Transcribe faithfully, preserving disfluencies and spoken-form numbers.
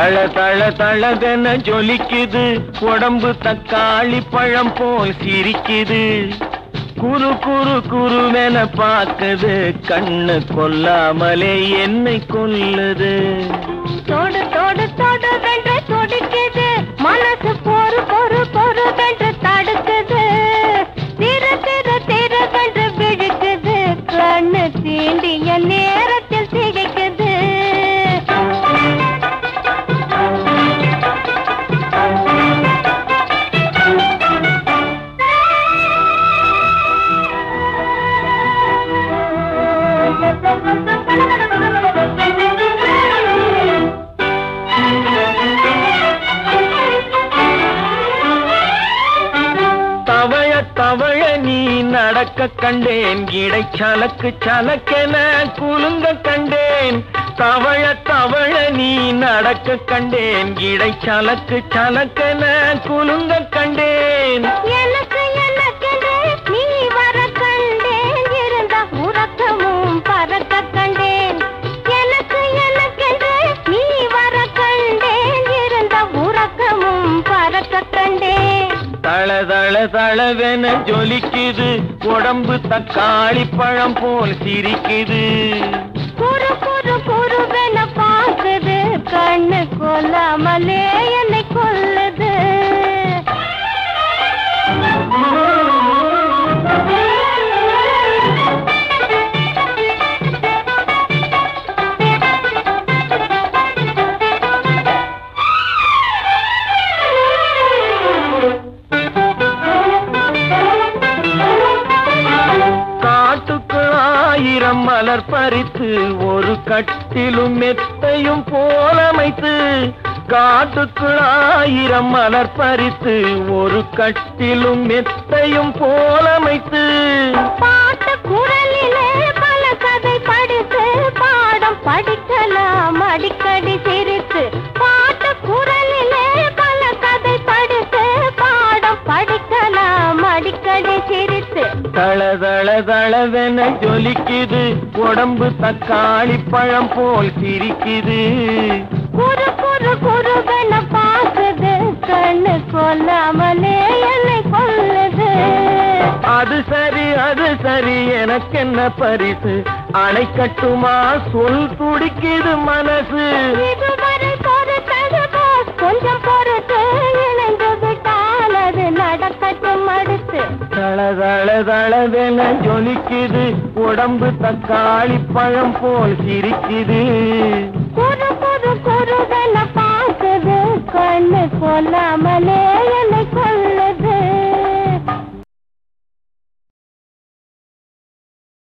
தள தள தளவென ஜொலிக்குது, உடம்பு தக்காளி பழம் போல் சிரிக்குது. குரு குரு குருவென பாக்குது, கண்ணு கொல்லாமலே என்னை கொல்லுது. தோடு தோடு தோடு வென்று துடிக்குது, மனசு பொறு பொறு பொறு வென்று தடுக்குது. திரு திரு திரு வென்று விழுக்குது, கண்ணு தீண்டிய நேரத்தில் திகைக்குது. தவழ தவழ நீ நடக்க கண்டேன், இடை சலக்கு சலக்கென குலுங்க கண்டேன். தவழ தவழ நீ நடக்க கண்டேன், இடை சலக்கு சலக்கென குலுங்க கண்டேன். எனக்கு எனக்கென்று நீ வர கண்டேன், இருந்த உறக்கமும் பறக்க கண்டேன். எனக்கு எனக்கென்று நீ வர கண்டேன், இருந்த உறக்கமும் பறக்க கண்டேன். தள தள தளவென ஜொலிக்குது, உடம்பு தக்காளி பழம் போல் சிரிக்குது. குரு குரு குருவென பாக்குது, கண்ணு கொல்லாமலே என்னை கொல்லுது. ஆயிரம் மலர் பறித்து ஒரு கட்டிலும் மெத்தையும் போலமைத்து, காட்டுக்குள் ஆயிரம் மலர் பறித்து ஒரு கட்டிலும் மெத்தையும் போலமைத்து. பாட்டு குரலிலே பல கதை படித்து, பாடம் படிக்கலாம் அடிக்கடி சிரித்து. பாட்டு குரலிலே பல கதை படித்து, பாடம் படிக்கலாம் அடிக்கடி சிரித்து. தள தள தளவென ஜொலிக்குது, உடம்பு தக்காளி பழம் போல் சிரிக்குது. குரு குரு குருவென பாக்குது, கண்ணு கொல்லாமலே என்னை கொல்லுது. அது சரி அது சரி எனக்கென்ன பரிசு, அணை கட்டுமா சொல் துடிக்குது மனசு. இதுவரை பொறுத்தது போஸ், கொஞ்சம் பொறுத்து இணைந்து விட்டால் அது நடக்கட்டும் அடுத்து. தள தள தளவென ஜொலிக்குது, உடம்பு தக்காளி பழம் போல் சிரிக்குது.